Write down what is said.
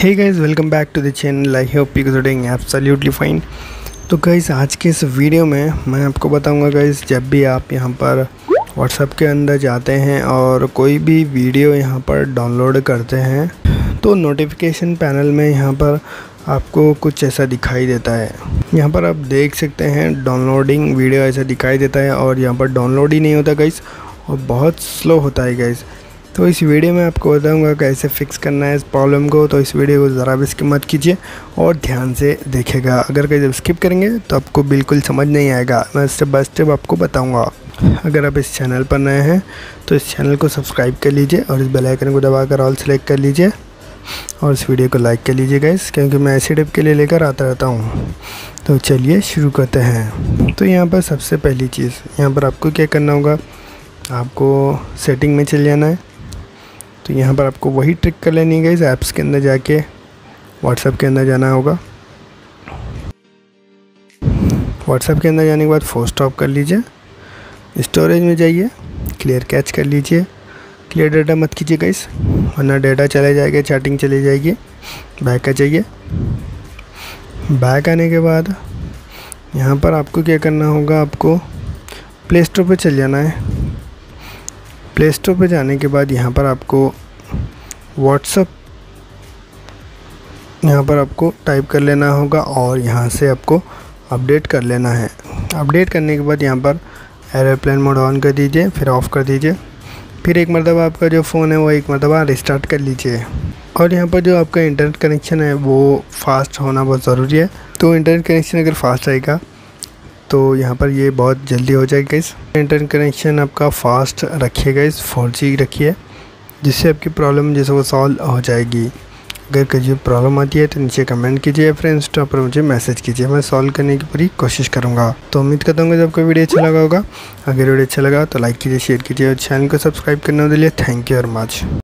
Hey guys, welcome back to the channel. I hope you doing absolutely fine. तो guys, आज के इस video में मैं आपको बताऊंगा गाइस, जब भी आप यहां पर व्हाट्सएप के अंदर जाते हैं और कोई भी वीडियो यहां पर डाउनलोड करते हैं तो नोटिफिकेशन पैनल में यहां पर आपको कुछ ऐसा दिखाई देता है। यहाँ पर आप देख सकते हैं डाउनलोडिंग वीडियो ऐसा दिखाई देता है और यहाँ पर डाउनलोड ही नहीं होता गाइस, और बहुत स्लो होता है गाइस। तो इस वीडियो में आपको बताऊंगा कैसे फिक्स करना है इस प्रॉब्लम को। तो इस वीडियो को ज़रा भी स्किप मत कीजिए और ध्यान से देखिएगा। अगर कहीं स्किप करेंगे तो आपको बिल्कुल समझ नहीं आएगा। मैं स्टेप बाय स्टेप आपको बताऊंगा। अगर आप इस चैनल पर नए हैं तो इस चैनल को सब्सक्राइब कर लीजिए और इस बेल आइकन को दबाकर ऑल सेलेक्ट कर लीजिए और इस वीडियो को लाइक कर लीजिए गाइस, क्योंकि मैं ऐसे टिप के लिए लेकर आता रहता हूँ। तो चलिए शुरू करते हैं। तो यहाँ पर सबसे पहली चीज़, यहाँ पर आपको क्या करना होगा, आपको सेटिंग में चले जाना है। तो यहाँ पर आपको वही ट्रिक कर लेनी है गाइस, ऐप्स के अंदर जाके व्हाट्सएप के अंदर जाना होगा। व्हाट्सएप के अंदर जाने के बाद फोर्स स्टॉप कर लीजिए, स्टोरेज में जाइए, क्लियर कैच कर लीजिए। क्लियर डाटा मत कीजिए गाइस, वरना डाटा चले जाएगा, चैटिंग चली जाएगी। बैक आ जाइए। बैक आने के बाद यहाँ पर आपको क्या करना होगा, आपको प्ले स्टोर पर चल जाना है। प्ले स्टोर पे जाने के बाद यहाँ पर आपको व्हाट्सएप यहाँ पर आपको टाइप कर लेना होगा और यहाँ से आपको अपडेट कर लेना है। अपडेट करने के बाद यहाँ पर एयरप्लेन मोड ऑन कर दीजिए, फिर ऑफ़ कर दीजिए। फिर एक मरतबा आपका जो फ़ोन है वो एक मरतबा रिस्टार्ट कर लीजिए। और यहाँ पर जो आपका इंटरनेट कनेक्शन है वो फास्ट होना बहुत ज़रूरी है। तो इंटरनेट कनेक्शन अगर फास्ट रहेगा तो यहाँ पर ये बहुत जल्दी हो जाएगा इस इंटरनेट कनेक्शन आपका फास्ट रखिएगा, इस 4G रखिए, जिससे आपकी प्रॉब्लम जैसे वो सॉल्व हो जाएगी। अगर कोई प्रॉब्लम आती है तो नीचे कमेंट कीजिए, फिर इंस्टा पर मुझे मैसेज कीजिए, मैं सॉल्व करने की पूरी कोशिश करूँगा। तो उम्मीद करता हूँ कि आपको वीडियो अच्छा लगा होगा। अगर वीडियो अच्छा लगा तो लाइक कीजिए, शेयर कीजिए और चैनल को सब्सक्राइब करने के लिए थैंक यू वेरी मच।